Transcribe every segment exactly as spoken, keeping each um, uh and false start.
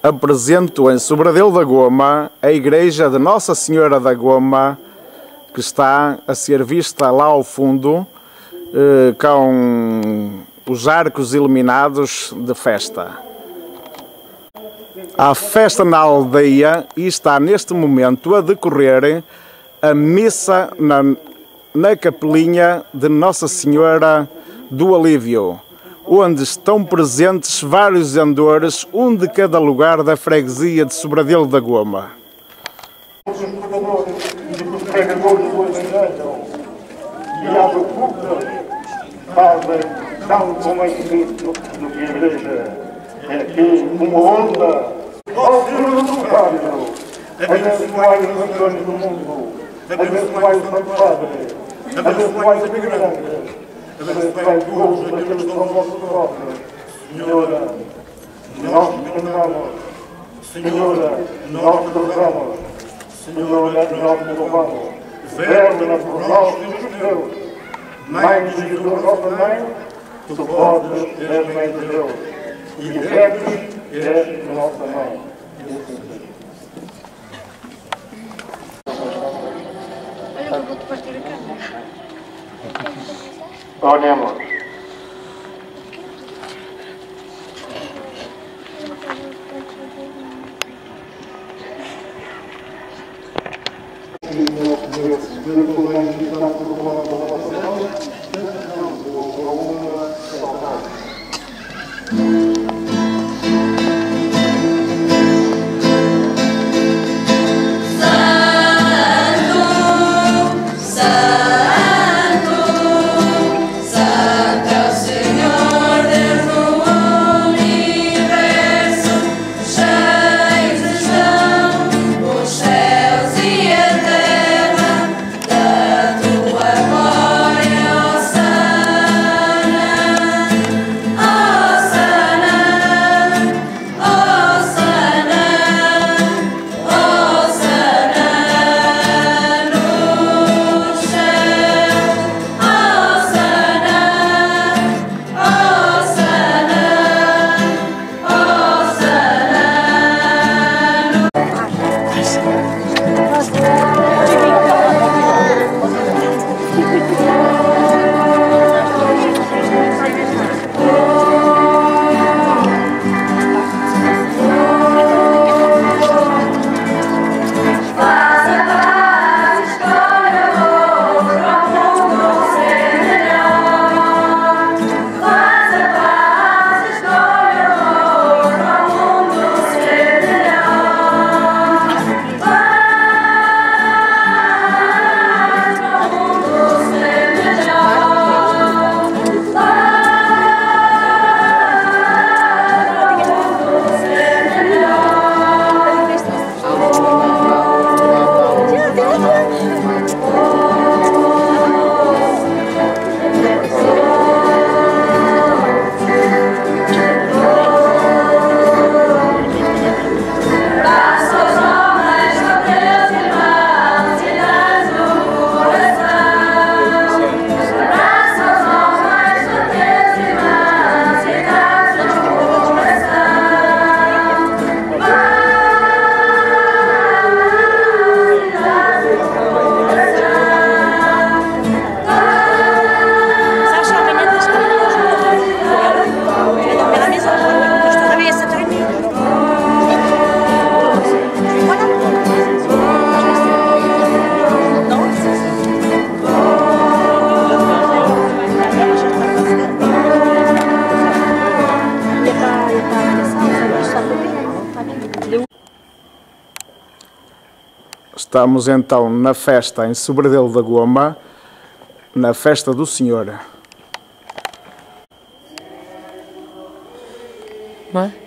Apresento em Sobradelo da Goma a igreja de Nossa Senhora da Goma, que está a ser vista lá ao fundo, com os arcos iluminados de festa. Há festa na aldeia e está neste momento a decorrer a missa na, na capelinha de Nossa Senhora do Alívio, onde estão presentes vários zendores, um de cada lugar da freguesia de Sobradelo da Goma. Os pregadores e os pregadores do Evangelho e a abertura fazem tal conhecimento do que a igreja é aqui uma onda ao Senhor do Carmo, abençoai os nações do mundo, abençoai o Santo Padre, abençoai os imigrantes, abençoai todos aqueles que são vossos próprios. Senhora, nós cantamos, Senhora, nós rezamos, Senhora, nós louvamos, verna por nós e os teus, Mãe de Jesus, nossa mãe, tu podes, és mãe de Deus, e deves, és nossa mãe. Olha, eu vou-te partir a câmera. Oremos. Estamos então na festa em Sobradelo da Goma, na festa do Senhor. Não é?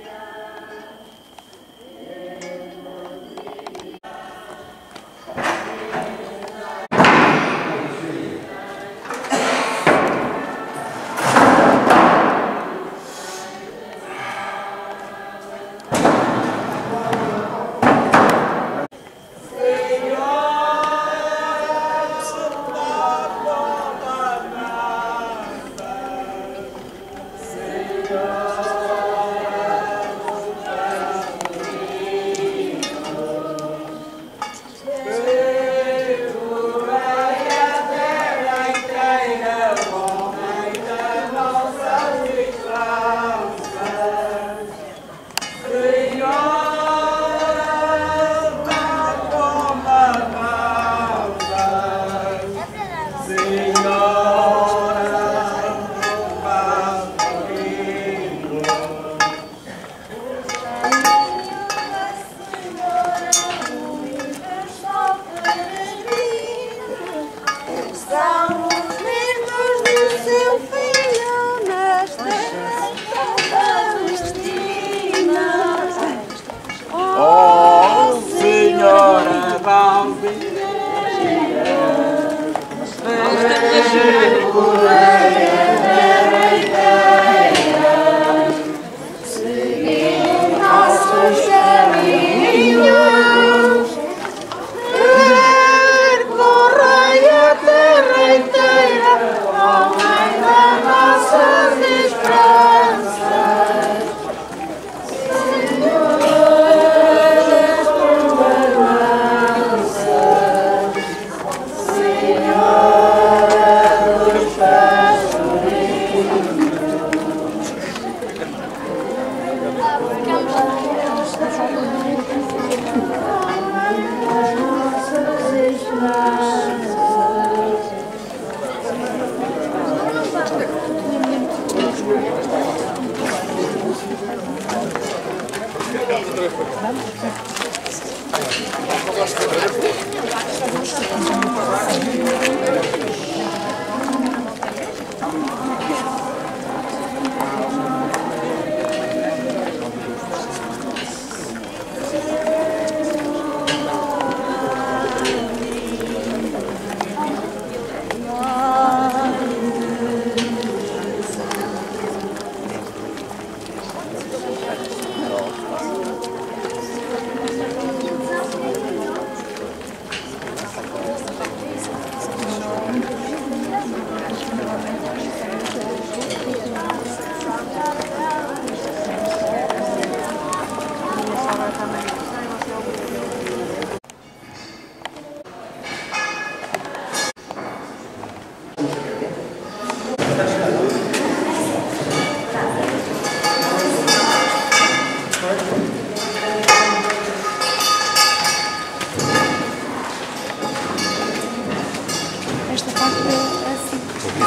Esta parte é assim.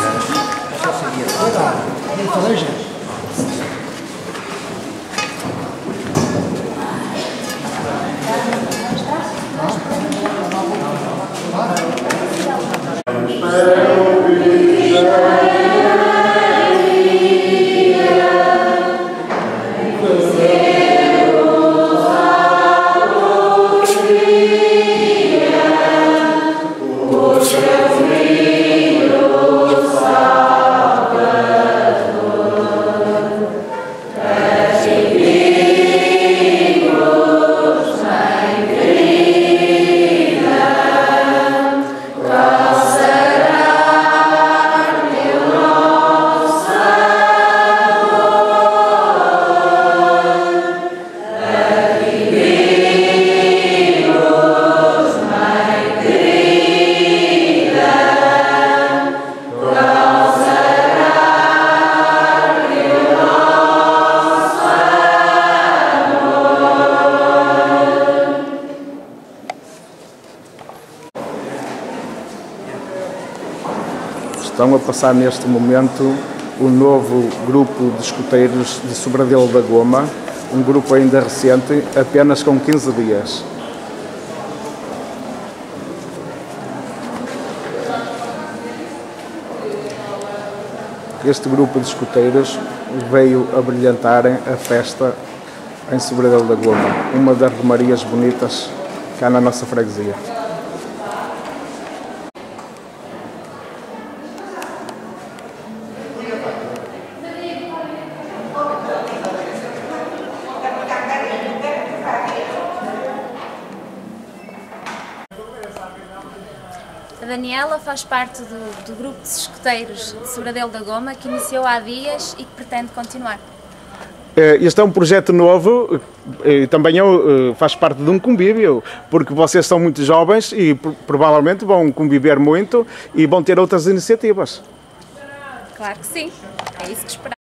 Estão a passar neste momento o novo grupo de escuteiros de Sobradelo da Goma, um grupo ainda recente, apenas com quinze dias. Este grupo de escuteiros veio a brilhantar a festa em Sobradelo da Goma, uma das romarias bonitas cá na nossa freguesia. A Daniela faz parte do, do grupo de escuteiros de Sobradelo da Goma, que iniciou há dias e que pretende continuar. Este é um projeto novo e também eu, faz parte de um convívio, porque vocês são muito jovens e provavelmente vão conviver muito e vão ter outras iniciativas. Claro que sim, é isso que esperamos.